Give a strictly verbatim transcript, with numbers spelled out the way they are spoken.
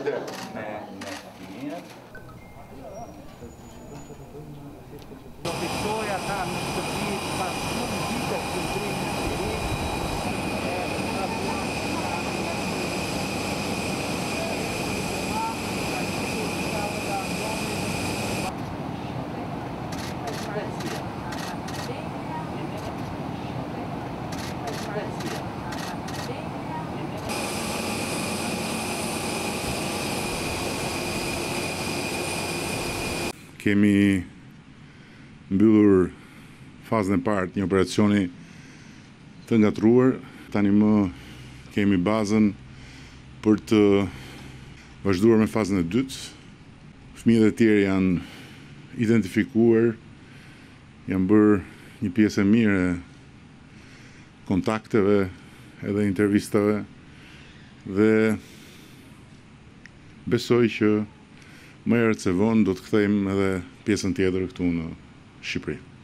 Urdhër me me fëmijët. Do fiksoj ata në shtëpi pas shumë vite qëndrimi në Shqipëri. Kemi mbyllur fazën e parë të një operacioni të ngatruar. Tani më kemi bazën për të vazhduar me fazën e dytë. Fëmijët e tjerë janë identifikuar, janë bërë një pjesë e mirë e kontakteve edhe intervistave dhe besoj që më herët se vonë do të kthejmë edhe pjesën tjetër këtu në Shqipëri.